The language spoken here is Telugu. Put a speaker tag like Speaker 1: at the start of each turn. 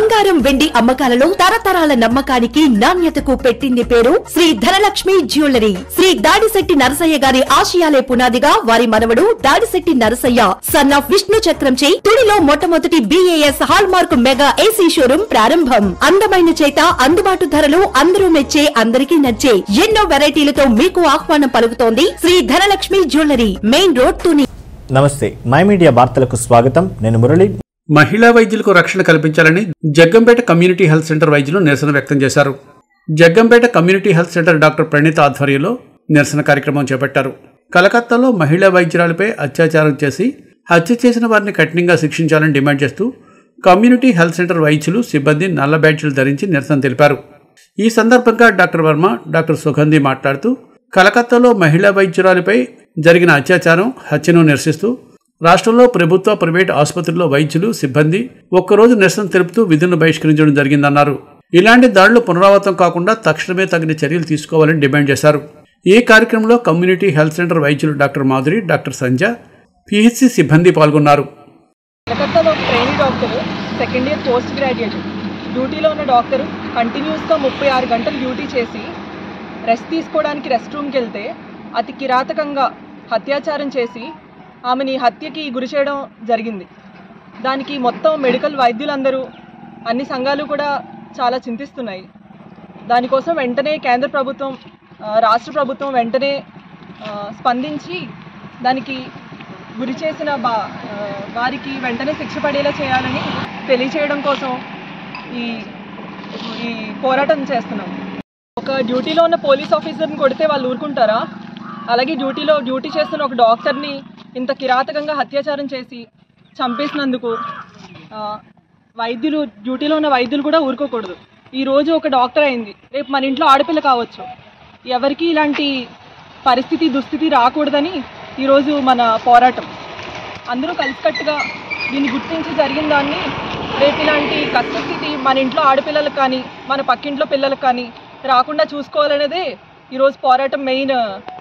Speaker 1: బంగారం వెండి అమ్మకాలలో తరతరాల నమ్మకానికి నాణ్యతకు పెట్టింది పేరు శ్రీ ధనలక్ష్మి జ్యువెలరీ. శ్రీ దాడిశెట్టి నరసయ్య గారి ఆశయాలే పునాదిగా వారి మనవడు దాడిశెట్టి నరసయ్య సన్ ఆఫ్ విష్ణు చక్రంచే తుడిలో మొట్టమొదటి BAS hallmark mega AC showroom ప్రారంభం. అందమైన చేత అందుబాటు ధరలు అందరూ మెచ్చే అందరికీ నచ్చే ఎన్నో వెరైటీలతో మీకు ఆహ్వానం పలుకుతోంది Shri Dhanalakshmi jewellery, main road Tuni.
Speaker 2: నమస్తే, మై మీడియా వార్తలకు స్వాగతం. నేను మురళి.
Speaker 3: మహిళా వైద్యులకు రక్షణ కల్పించాలని జగ్గంపేట కమ్యూనిటీ హెల్త్ సెంటర్ వైద్యులు నిరసన వ్యక్తం చేశారు. Jaggampeta community health centre doctor Praneetha ఆధ్వర్యంలో నిరసన కార్యక్రమం చేపట్టారు. కలకత్తాలో మహిళా వైద్యురాలపై అత్యాచారం చేసి హత్య చేసిన వారిని కఠినంగా శిక్షించాలని డిమాండ్ చేస్తూ కమ్యూనిటీ హెల్త్ సెంటర్ వైద్యులు సిబ్బంది నల్ల బ్యాడ్జీలు ధరించి నిరసన తెలిపారు. ఈ సందర్భంగా డాక్టర్ వర్మ, డాక్టర్ సుగంధి మాట్లాడుతూ కలకత్తాలో మహిళా వైద్యురాలిపై జరిగిన అత్యాచారం, హత్యను నిరసిస్తూ రాష్ట్రంలో ప్రభుత్వ, ప్రైవేట్ ఆసుపత్రుల్లో వైద్యులు, సిబ్బంది ఒక్కరోజు నిరసన తెలుపుతూ విధులను బహిష్కరించడం జరిగిందన్నారు. ఇలాంటి దాడులు పునరావృతం కాకుండా తక్షణమే తగిన చర్యలు తీసుకోవాలని డిమాండ్ చేశారు. ఈ కార్యక్రమంలో కమ్యూనిటీ హెల్త్ సెంటర్ వైద్యులు doctor Madhuri, doctor Sanja, PHC సిబ్బంది పాల్గొన్నారు.
Speaker 4: కలకత్తాలో training doctor, second year post graduate, డ్యూటీలో ఉన్న డాక్టర్ కంటిన్యూస్గా 36 గంటలు డ్యూటీ చేసి రెస్ట్ తీసుకోవడానికి రెస్ట్ రూమ్కి వెళ్తే అతి కిరాతకంగా అత్యాచారం చేసి ఆమెని హత్యకి గురి చేయడం జరిగింది. దానికి మొత్తం మెడికల్ వైద్యులందరూ, అన్ని సంఘాలు కూడా చాలా చింతిస్తున్నాయి. దానికోసం వెంటనే కేంద్ర ప్రభుత్వం, రాష్ట్ర ప్రభుత్వం వెంటనే స్పందించి దానికి గురి చేసిన వారికి వెంటనే శిక్ష పడేలా చేయాలని తెలియచేయడం కోసం ఈ పోరాటం చేస్తున్నాం. ఒక డ్యూటీలో ఉన్న పోలీస్ ఆఫీసర్ని కొడితే వాళ్ళు ఊరుకుంటారా? అలాగే డ్యూటీ చేస్తున్న ఒక డాక్టర్ని ఇంత కిరాతకంగా అత్యాచారం చేసి చంపేసినందుకు డ్యూటీలో ఉన్న వైద్యులు కూడా ఊరుకోకూడదు. ఈరోజు ఒక డాక్టర్ అయింది, రేపు మన ఇంట్లో ఆడపిల్ల కావచ్చు. ఎవరికి ఇలాంటి దుస్థితి రాకూడదని ఈరోజు మన పోరాటం. అందరూ కలిసికట్టుగా దీన్ని గుర్తించి జరిగిన దాన్ని రేపు ఇలాంటి కష్టస్థితి మన ఇంట్లో ఆడపిల్లలకు కానీ మన పక్కింట్లో పిల్లలకు కానీ రాకుండా చూసుకోవాలనేదే ఈరోజు పోరాటం మెయిన్